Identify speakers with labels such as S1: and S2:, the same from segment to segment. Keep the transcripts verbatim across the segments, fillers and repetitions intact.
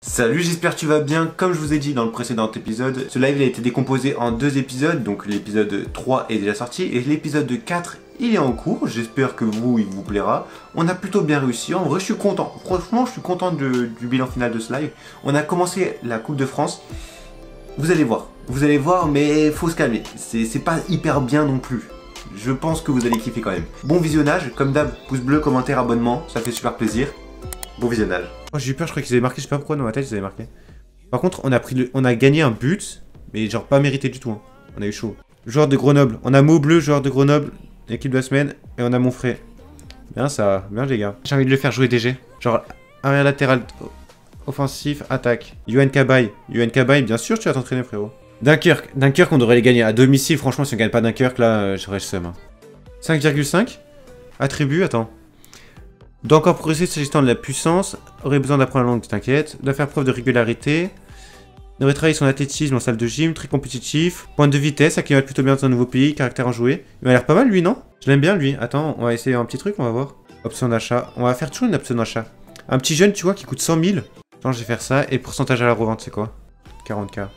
S1: Salut, j'espère que tu vas bien. Comme je vous ai dit dans le précédent épisode, ce live a été décomposé en deux épisodes. Donc l'épisode trois est déjà sorti et l'épisode quatre il est en cours. J'espère que vous, il vous plaira. On a plutôt bien réussi. En vrai, je suis content. Franchement, je suis content de, du bilan final de ce live. On a commencé la Coupe de France. Vous allez voir. Vous allez voir, mais faut se calmer. C'est pas hyper bien non plus. Je pense que vous allez kiffer quand même. Bon visionnage. Comme d'hab, pouce bleu, commentaire, abonnement. Ça fait super plaisir. Bon visionnage. Oh, j'ai eu peur, je crois qu'ils avaient marqué, je sais pas pourquoi dans ma tête ils avaient marqué. Par contre, on a pris le, on a gagné un but, mais genre pas mérité du tout. Hein. On a eu chaud. Joueur de Grenoble. On a mot bleu, joueur de Grenoble, équipe de la semaine, et on a mon frère. Bien ça, bien les gars. J'ai envie de le faire jouer D G. Genre arrière latéral, offensif, attaque. Yohan Cabaye. Yohan Cabaye, bien sûr, tu vas t'entraîner frérot. Dunkerque. Dunkerque, on devrait les gagner à domicile. Franchement, si on gagne pas Dunkerque, là, euh, j'aurais le seum. Hein. cinq virgule cinq. Attribut, attends. Doit encore progresser s'agissant de la puissance, aurait besoin d'apprendre la langue, t'inquiète, doit faire preuve de régularité, devrait travailler son athlétisme en salle de gym, très compétitif, pointe de vitesse, acclimate plutôt bien dans un nouveau pays, caractère enjoué. Il m'a l'air pas mal lui, non? Je l'aime bien lui. Attends, on va essayer un petit truc, on va voir. Option d'achat, on va faire toujours une option d'achat. Un petit jeune, tu vois, qui coûte cent mille. Attends, je vais faire ça, et pourcentage à la revente, c'est quoi? quarante K.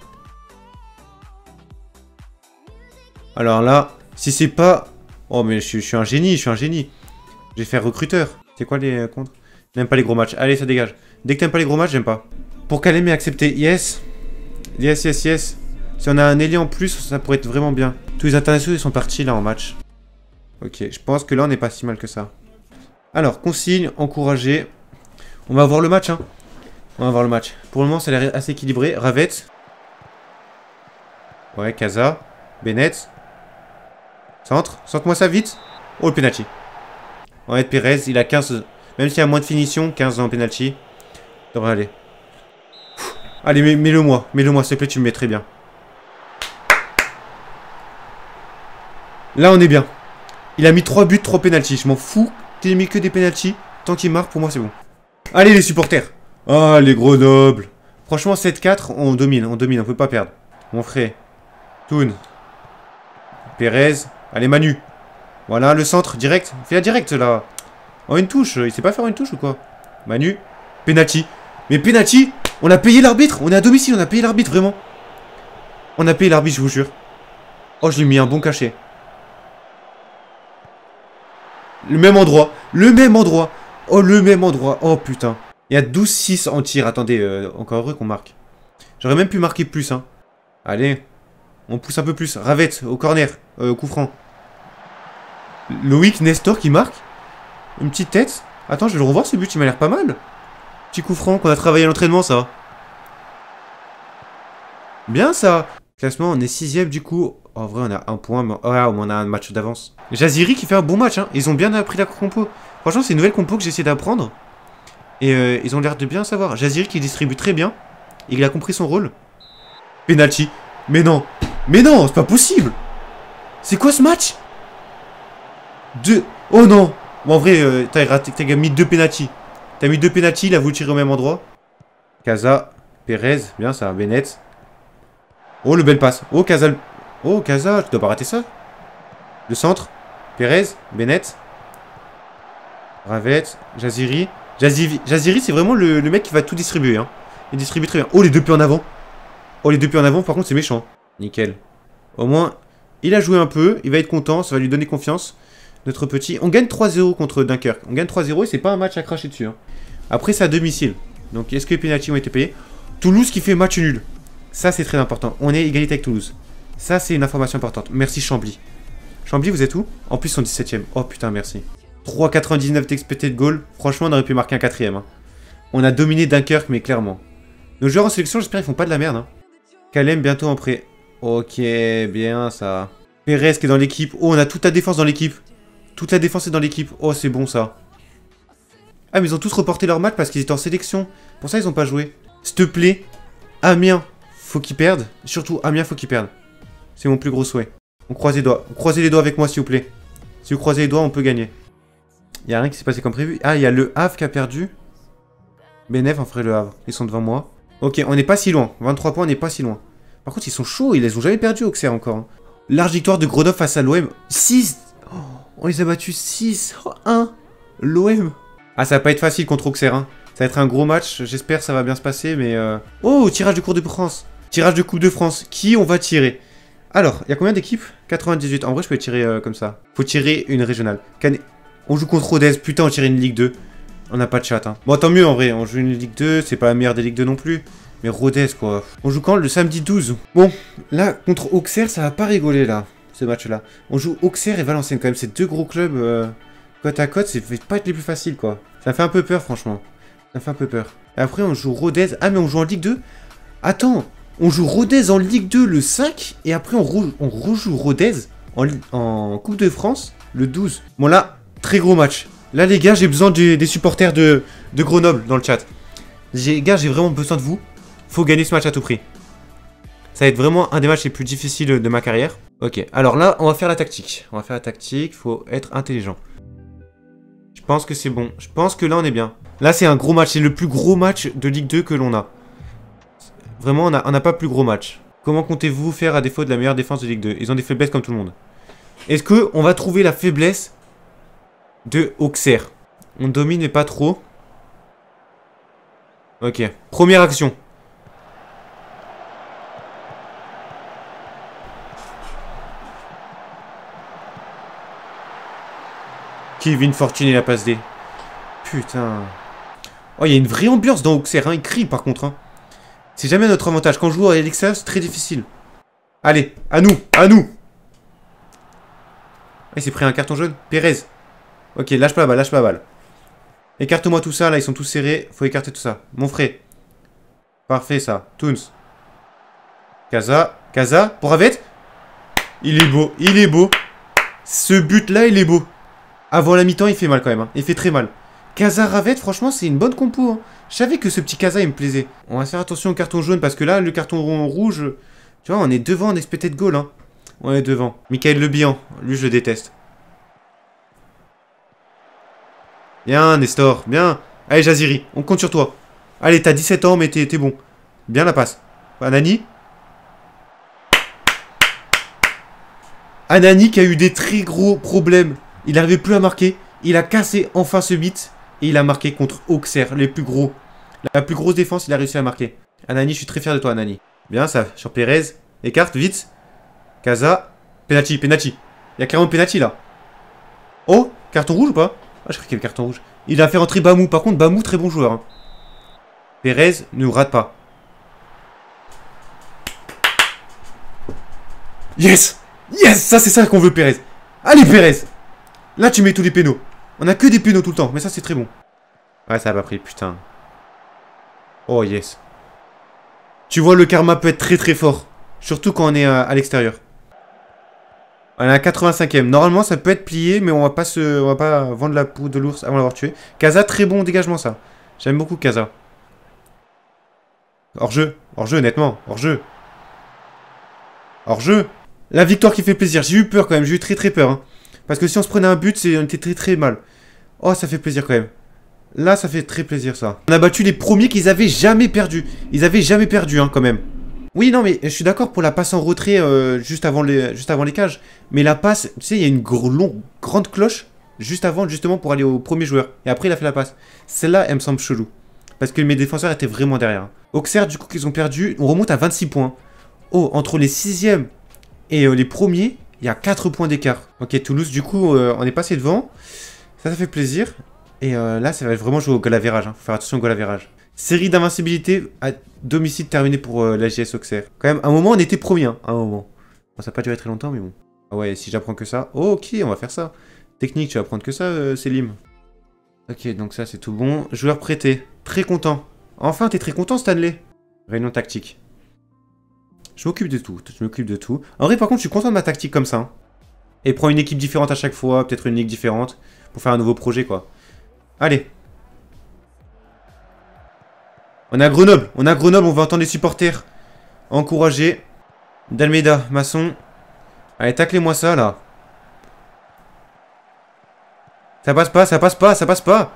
S1: Alors là, si c'est pas... Oh mais je, je suis un génie, je suis un génie. Je vais faire recruteur. C'est quoi les contre? J'aime pas les gros matchs. Allez, ça dégage. Dès que t'aimes pas les gros matchs, j'aime pas. Pour caler mais accepter. Yes. Yes, yes, yes. Si on a un ailier en plus, ça pourrait être vraiment bien. Tous les internationaux, ils sont partis là en match. Ok, je pense que là, on n'est pas si mal que ça. Alors, consigne, encourager. On va voir le match, hein. On va voir le match. Pour le moment, ça a l'air assez équilibré. Ravet. Ouais, Casa. Bennett. Centre. Centre-moi ça vite. Oh, le penalty. On va être Pérez, il a quinze, même s'il y a moins de finition, quinze dans le penalty. Ça devrait aller. Pff, allez, mets-le moi, mets-le moi, s'il te plaît, tu me mets très bien. Là, on est bien. Il a mis trois buts, trois penalty. Je m'en fous qu'il ait mis que des penalty. Tant qu'il marque, pour moi, c'est bon. Allez, les supporters. Ah, les Grenoble. Franchement, sept quatre, on domine, on domine, on peut pas perdre. Mon frère. Toon. Pérez. Allez, Manu. Voilà, le centre, direct. Fais la direct, là. Oh, une touche. Il sait pas faire une touche ou quoi? Manu. Penalty. Mais penalty, on a payé l'arbitre. On est à domicile, on a payé l'arbitre, vraiment. On a payé l'arbitre, je vous jure. Oh, je lui ai mis un bon cachet. Le même endroit. Le même endroit. Oh, le même endroit. Oh, putain. Il y a douze six en tir. Attendez, euh, encore heureux qu'on marque. J'aurais même pu marquer plus, hein. Allez. On pousse un peu plus. Ravet, au corner. Euh, coup franc. Loïc Nestor qui marque. Une petite tête. Attends, je vais le revoir ce but, il m'a l'air pas mal. Petit coup franc qu'on a travaillé à l'entraînement, ça. Bien ça. Classement, on est sixième du coup. En vrai, on a un point, mais oh, on a un match d'avance. Jaziri qui fait un bon match, hein. Ils ont bien appris la compo. Franchement, c'est une nouvelle compo que j'ai essayé d'apprendre. Et euh, ils ont l'air de bien savoir. Jaziri qui distribue très bien. Il a compris son rôle. Penalty. Mais non. Mais non, c'est pas possible. C'est quoi ce match? Deux. Oh non. Bon, en vrai, euh, t'as mis deux penalty. T'as mis deux penalty, il a voulu tirer au même endroit. Casa, Pérez, bien ça, Bennett. Oh, le bel passe. Oh, Casa. Oh, Casa, tu dois pas rater ça. Le centre. Pérez, Bennett. Ravet, Jaziri. Jaziri, Jaziri c'est vraiment le, le mec qui va tout distribuer. Hein. Il distribue très bien. Oh, les deux pieds en avant. Oh, les deux pieds en avant, par contre, c'est méchant. Nickel. Au moins, il a joué un peu. Il va être content, ça va lui donner confiance. Notre petit. On gagne trois zéro contre Dunkerque. On gagne trois zéro et c'est pas un match à cracher dessus. Hein. Après, c'est à domicile. Donc, est-ce que les pénaltys ont été payés? Toulouse qui fait match nul. Ça, c'est très important. On est égalité avec Toulouse. Ça, c'est une information importante. Merci Chambly. Chambly, vous êtes où? En plus, ils sont dix-septième. Oh putain, merci. trois quatre-vingt-dix-neuf d'expected goal. Franchement, on aurait pu marquer un quatrième. Hein. On a dominé Dunkerque, mais clairement. Nos joueurs en sélection, j'espère qu'ils font pas de la merde. Hein. Calem, bientôt en prêt. Ok, bien ça. Pérez qui est dans l'équipe. Oh, on a toute la défense dans l'équipe. Toute la défense est dans l'équipe. Oh, c'est bon, ça. Ah, mais ils ont tous reporté leur match parce qu'ils étaient en sélection. Pour ça, ils ont pas joué. S'il te plaît, Amiens, faut qu'ils perdent. Surtout, Amiens, faut qu'ils perdent. C'est mon plus gros souhait. On croise les doigts. Croisez les doigts avec moi, s'il vous plaît. Si vous croisez les doigts, on peut gagner. Il y a rien qui s'est passé comme prévu. Ah, il y a le Havre qui a perdu. Benef en ferait le Havre. Ils sont devant moi. Ok, on n'est pas si loin. vingt-trois points, on n'est pas si loin. Par contre, ils sont chauds. Ils les ont jamais perdus, Auxerre, encore. Hein. Large victoire de Grenoble face à l'O M. six. Oh, on les a battus six. Oh, un. L'O M. Ah, ça va pas être facile contre Auxerre. Hein. Ça va être un gros match. J'espère que ça va bien se passer, mais... Euh... Oh, tirage de Coupe de France. Tirage de Coupe de France. Qui on va tirer? Alors, il y a combien d'équipes? quatre-vingt-dix-huit. En vrai, je peux tirer euh, comme ça. Faut tirer une régionale. Can... On joue contre Rodez. Putain, on tire une Ligue deux. On n'a pas de chat, hein. Bon, tant mieux, en vrai. On joue une Ligue deux. C'est pas la meilleure des Ligues deux non plus. Mais Rodez, quoi. On joue quand? Le samedi douze. Bon, là, contre Auxerre, ça va pas rigoler, là. Ce match-là. On joue Auxerre et Valenciennes, quand même. C'est deux gros clubs euh, côte à côte. Ça fait pas être les plus faciles, quoi. Ça fait un peu peur, franchement. Ça fait un peu peur. Et après, on joue Rodez. Ah, mais on joue en Ligue deux? Attends. On joue Rodez en Ligue deux le cinq. Et après, on, re on rejoue Rodez en, en Coupe de France le douze. Bon, là, très gros match. Là, les gars, j'ai besoin du, des supporters de, de Grenoble dans le chat. Les gars, j'ai vraiment besoin de vous. Faut gagner ce match à tout prix. Ça va être vraiment un des matchs les plus difficiles de ma carrière. Ok, alors là, on va faire la tactique. On va faire la tactique, faut être intelligent. Je pense que c'est bon. Je pense que là, on est bien. Là, c'est un gros match. C'est le plus gros match de Ligue deux que l'on a. Vraiment, on n'a pas plus gros match. Comment comptez-vous faire à défaut de la meilleure défense de Ligue deux? Ils ont des faiblesses comme tout le monde. Est-ce qu'on va trouver la faiblesse de Auxerre? On domine mais pas trop. Ok, première action. Kevin Fortuné la passe D. Putain. Oh, il y a une vraie ambiance dans Auxerre, hein. Il crie par contre, hein. C'est jamais notre avantage. Quand on joue à l'extérieur, c'est très difficile. Allez, à nous, à nous. Ah, il s'est pris un carton jaune. Pérez. Ok, lâche pas la balle, lâche pas la balle. Écarte-moi tout ça, là, ils sont tous serrés. Faut écarter tout ça. Mon frère. Parfait, ça. Toons. Kaza. Kaza. Pour Ravet. Il est beau, il est beau. Ce but-là, il est beau. Avant la mi-temps, il fait mal quand même. Hein. Il fait très mal. Kaza Ravet, franchement, c'est une bonne compo. Hein. Je savais que ce petit Kaza, il me plaisait. On va faire attention au carton jaune parce que là, le carton rouge, tu vois, on est devant en expected goal. Hein. On est devant. Michael Le Bihan, lui, je le déteste. Bien, Nestor, bien. Allez, Jaziri, on compte sur toi. Allez, t'as dix-sept ans, mais t'es bon. Bien la passe. Anani. Anani qui a eu des très gros problèmes. Il n'arrivait plus à marquer. Il a cassé enfin ce beat. Et il a marqué contre Auxerre, les plus gros. La plus grosse défense, il a réussi à marquer. Anani, je suis très fier de toi, Anani. Bien, ça, sur Pérez. Écarte, vite. Kaza. Penalty, penalty. Il y a carrément penalty, là. Oh, carton rouge ou pas? Ah, je crois qu'il y avait carton rouge. Il a fait rentrer Bamou. Par contre, Bamou, très bon joueur. Hein. Pérez ne rate pas. Yes! Yes! Ça, c'est ça qu'on veut, Pérez. Allez, Pérez! Là, tu mets tous les pénaux. On a que des pénaux tout le temps. Mais ça, c'est très bon. Ouais, ça a pas pris, putain. Oh, yes. Tu vois, le karma peut être très très fort. Surtout quand on est à, à l'extérieur. On est à quatre-vingt-cinquième. Normalement, ça peut être plié, mais on va pas se, on va pas vendre la peau de l'ours avant l'avoir tué. Kaza, très bon dégagement, ça. J'aime beaucoup Kaza. Hors-jeu. Hors-jeu, nettement. Hors-jeu. Hors-jeu. La victoire qui fait plaisir. J'ai eu peur quand même. J'ai eu très très peur. Hein. Parce que si on se prenait un but, on était très très mal. Oh, ça fait plaisir quand même. Là, ça fait très plaisir, ça. On a battu les premiers qu'ils avaient jamais perdu. Ils avaient jamais perdu, hein, quand même. Oui, non, mais je suis d'accord pour la passe en retrait euh, juste, avant les, juste avant les cages. Mais la passe, tu sais, il y a une gr long, grande cloche juste avant, justement, pour aller au premier joueur. Et après, il a fait la passe. Celle-là, elle me semble chelou. Parce que mes défenseurs étaient vraiment derrière. Auxerre, du coup, qu'ils ont perdu, on remonte à vingt-six points. Oh, entre les sixièmes et euh, les premiers, il y a quatre points d'écart. Ok, Toulouse, du coup, euh, on est passé devant. Ça, ça fait plaisir. Et euh, là, ça va vraiment jouer au goal average. Hein. Faut faire attention au goal average. Série d'invincibilité à domicile terminée pour euh, l'A J S Auxerre. Quand même, à un moment, on était premier. Hein, à un moment. Bon, ça n'a pas duré très longtemps, mais bon. Ah ouais, si j'apprends que ça. Oh, ok, on va faire ça. Technique, tu vas apprendre que ça, euh, Selim. Ok, donc ça, c'est tout bon. Joueur prêté. Très content. Enfin, t'es très content, Stanley. Réunion tactique. Je m'occupe de tout. Je m'occupe de tout. En vrai, par contre, je suis content de ma tactique comme ça. Hein. Et prends une équipe différente à chaque fois. Peut-être une ligue différente. Pour faire un nouveau projet, quoi. Allez. On est à Grenoble. On est à Grenoble. On va entendre les supporters encourager. D'Almeida, Masson. Allez, taclez-moi ça, là. Ça passe pas, ça passe pas, ça passe pas.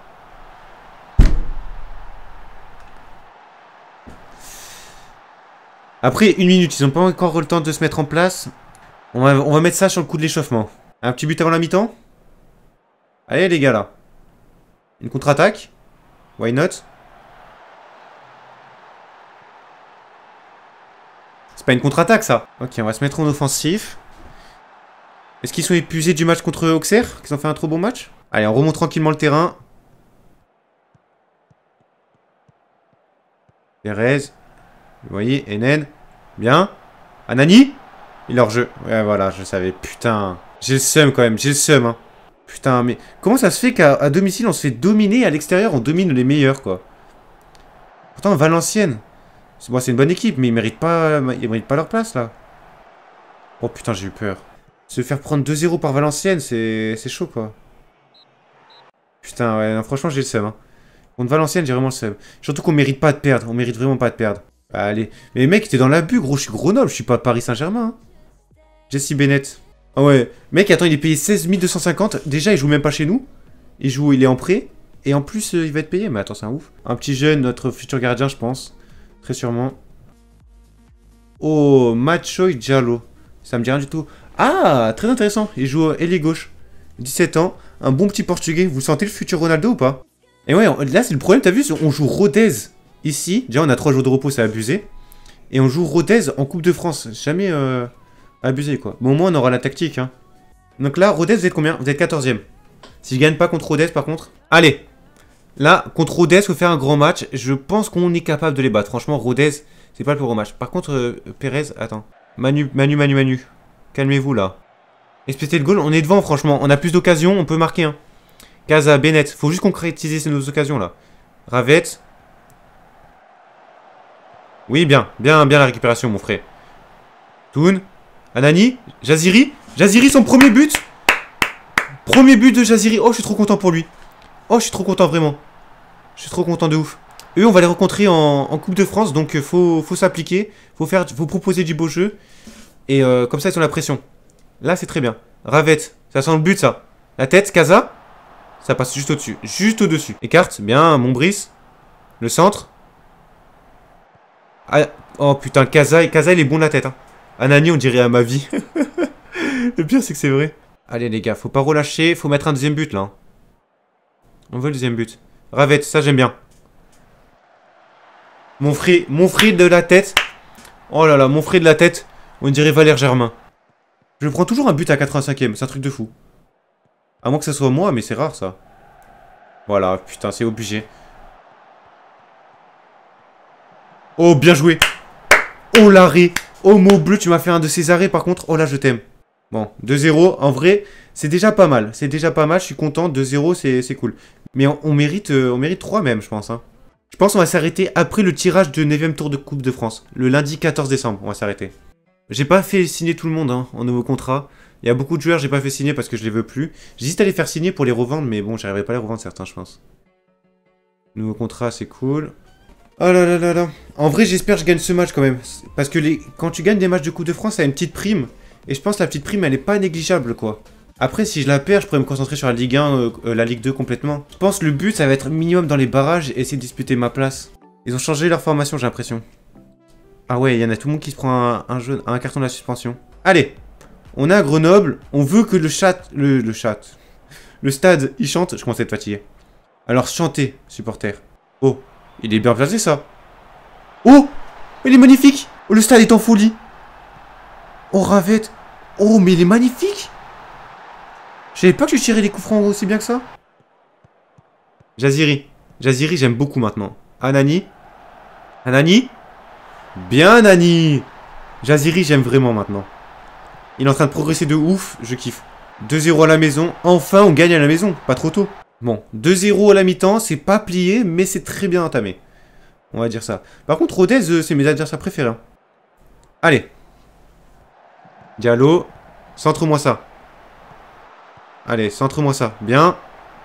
S1: Après une minute, ils n'ont pas encore le temps de se mettre en place. On va, on va mettre ça sur le coup de l'échauffement. Un petit but avant la mi-temps. Allez, les gars, là. Une contre-attaque. Why not? C'est pas une contre-attaque, ça. Ok, on va se mettre en offensif. Est-ce qu'ils sont épuisés du match contre Auxerre? Qu'ils ont fait un trop bon match? Allez, on remonte tranquillement le terrain. Perez. Vous voyez, Enen. Bien. Anani. Il est hors jeu. Ouais, voilà, je savais. Putain. J'ai le seum quand même, j'ai le seum. Hein. Putain, mais comment ça se fait qu'à domicile, on se fait dominer, à l'extérieur, on domine les meilleurs, quoi. Pourtant, Valenciennes. Bon, c'est une bonne équipe, mais ils méritent pas, ils méritent pas leur place, là. Oh putain, j'ai eu peur. Se faire prendre deux zéro par Valenciennes, c'est chaud, quoi. Putain, ouais, non, franchement, j'ai le seum. Hein. Contre Valenciennes, j'ai vraiment le seum. Surtout qu'on mérite pas de perdre. On mérite vraiment pas de perdre. Bah, allez. Mais les mecs, t'es dans l'abus, gros. Je suis Grenoble, je suis pas Paris Saint-Germain. Hein. Jesse Bennett. Ah ouais. Mec, attends, il est payé seize mille deux cent cinquante. Déjà, il joue même pas chez nous. Il joue, il est en prêt. Et en plus, euh, il va être payé. Mais attends, c'est un ouf. Un petit jeune, notre futur gardien, je pense. Très sûrement. Oh, Machoy Diallo. Ça me dit rien du tout. Ah, très intéressant. Il joue ailier gauche. dix-sept ans. Un bon petit portugais. Vous sentez le futur Ronaldo ou pas? Et ouais, là, c'est le problème. T'as vu, on joue Rodez ici. Déjà, on a trois jours de repos, c'est abusé. Et on joue Rodez en Coupe de France. Jamais euh, abusé, quoi. Bon, au moins, on aura la tactique. Hein. Donc là, Rodez, vous êtes combien? Vous êtes quatorzième. Si je gagne pas contre Rodez, par contre. Allez. Là, contre Rodez, faut faire un grand match. Je pense qu'on est capable de les battre. Franchement, Rodez, c'est pas le plus gros match. Par contre, euh, Perez, attends. Manu, Manu, Manu, Manu. Calmez-vous, là. Espéter le goal, on est devant, franchement. On a plus d'occasions, on peut marquer. Hein. Casa, Bennett. Faut juste concrétiser nos occasions, là. Ravet. Oui, bien. Bien, bien la récupération, mon frère. Toun. Anani. Jaziri. Jaziri, son premier but. Premier but de Jaziri. Oh, je suis trop content pour lui. Oh, je suis trop content, vraiment. Je suis trop content de ouf. Eux, on va les rencontrer en, en Coupe de France, donc faut, faut s'appliquer. Faut faire, faut proposer du beau jeu. Et euh, comme ça, ils ont la pression. Là, c'est très bien. Ravet. Ça sent le but, ça. La tête, Casa. Ça passe juste au-dessus. Juste au-dessus. Écarte. Bien, Montbrice. Le centre. Ah, oh putain, Casa, Casa, il est bon de la tête. Hein. Anani, on dirait à ma vie. Le pire, c'est que c'est vrai. Allez, les gars, faut pas relâcher. Faut mettre un deuxième but, là. Hein. On veut le deuxième but. Ravet, ça, j'aime bien. Mon frère, mon frère de la tête. Oh là là, mon frère de la tête. On dirait Valère Germain. Je prends toujours un but à quatre-vingt-cinquième. C'est un truc de fou. À moins que ça soit moi, mais c'est rare, ça. Voilà, putain, c'est obligé. Oh, bien joué. Oh, l'arrêt. Oh, mot bleu, tu m'as fait un de ces arrêts, par contre. Oh, là, je t'aime. Bon, deux zéro. En vrai, c'est déjà pas mal. C'est déjà pas mal, je suis content. deux zéro, c'est cool. Mais on, on, mérite, euh, on mérite trois même, je pense. Hein. Je pense qu'on va s'arrêter après le tirage de neuvième tour de Coupe de France. Le lundi quatorze décembre, on va s'arrêter. J'ai pas fait signer tout le monde hein, en nouveau contrat. Il y a beaucoup de joueurs, j'ai pas fait signer parce que je les veux plus. J'hésite à les faire signer pour les revendre, mais bon, j'arriverai pas à les revendre certains, je pense. Nouveau contrat, c'est cool. Oh là là là là. En vrai, j'espère que je gagne ce match quand même. Parce que les... quand tu gagnes des matchs de Coupe de France, ça a une petite prime. Et je pense que la petite prime, elle est pas négligeable, quoi. Après, si je la perds, je pourrais me concentrer sur la Ligue un, euh, euh, la Ligue deux complètement. Je pense que le but, ça va être minimum dans les barrages et essayer de disputer ma place. Ils ont changé leur formation, j'ai l'impression. Ah ouais, il y en a tout le monde qui se prend un, un, jeu, un carton de la suspension. Allez, on est à Grenoble. On veut que le chat... Le, le chat... Le stade, il chante. Je commence à être fatigué. Alors, chantez, supporters. Oh, il est bien placé, ça. Oh, il est magnifique. Oh, le stade est en folie. Oh, Ravette. Oh, mais il est magnifique. Je savais pas que je tirais les coups francs aussi bien que ça. Jaziri. Jaziri, j'aime beaucoup maintenant. Anani. Anani. Bien, Anani. Jaziri, j'aime vraiment maintenant. Il est en train de progresser de ouf. Je kiffe. deux zéro à la maison. Enfin, on gagne à la maison. Pas trop tôt. Bon, deux zéro à la mi-temps. C'est pas plié, mais c'est très bien entamé. On va dire ça. Par contre, Rodez, c'est mes adversaires préférés. Hein. Allez. Diallo. Centre-moi ça. Allez, centre-moi ça. Bien.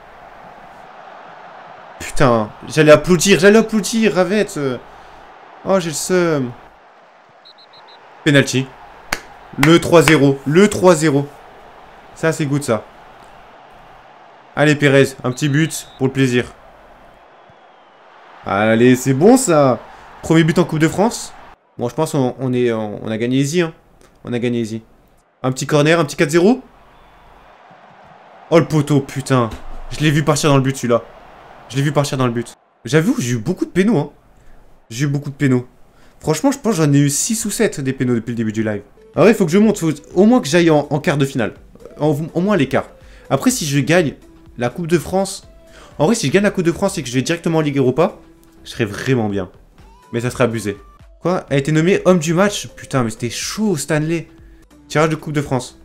S1: Putain, j'allais applaudir, j'allais applaudir, Ravette. Oh, j'ai le seum. Penalty. Le trois zéro. Le trois zéro. Ça, c'est good, ça. Allez, Perez, un petit but pour le plaisir. Allez, c'est bon, ça. Premier but en Coupe de France. Bon, je pense qu'on on est, on, on a gagné easy. Hein. On a gagné easy. Un petit corner, un petit quatre zéro. Oh, le poteau, putain. Je l'ai vu partir dans le but, celui-là. Je l'ai vu partir dans le but. J'avoue, j'ai eu beaucoup de pénaux. Hein. J'ai eu beaucoup de pénaux. Franchement, je pense que j'en ai eu six ou sept des pénaux depuis le début du live. Ah ouais, il faut que je monte. Faut au moins que j'aille en, en quart de finale. En, au moins l'écart. Après, si je gagne la Coupe de France... En vrai, si je gagne la Coupe de France et que je vais directement en Ligue Europa, je serais vraiment bien. Mais ça serait abusé. Quoi? Elle a été nommée homme du match? Putain, mais c'était chaud, Stanley. Tirage de Coupe de France.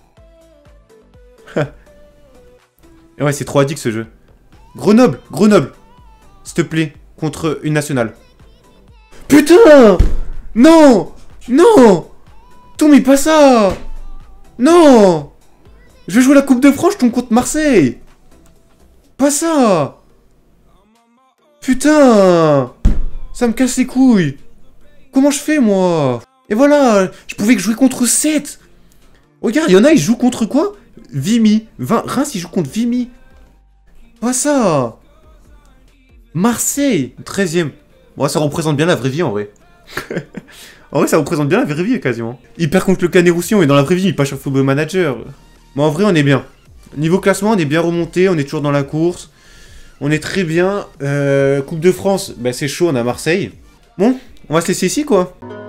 S1: Et ouais, c'est trop addict ce jeu. Grenoble, Grenoble. S'il te plaît, contre une nationale. Putain! Non! Non! Tout mais pas ça! Non! Je vais jouer la Coupe de France, je tombe contre Marseille! Pas ça! Putain! Ça me casse les couilles! Comment je fais, moi? Et voilà! Je pouvais que jouer contre sept! Regarde, il y en a, ils jouent contre quoi? Vimy. Reims, ils jouent contre Vimy. Pas ça! Marseille! treizième. Bon, ça représente bien la vraie vie, en vrai. En vrai, ça représente bien la vraie vie, quasiment. Il perd contre le Canet Roussillon, et dans la vraie vie, il passe sur Football Manager. Mais en vrai, on est bien. Niveau classement, on est bien remonté, on est toujours dans la course. On est très bien. Euh, Coupe de France, bah, c'est chaud, on a Marseille. Bon, on va se laisser ici, quoi.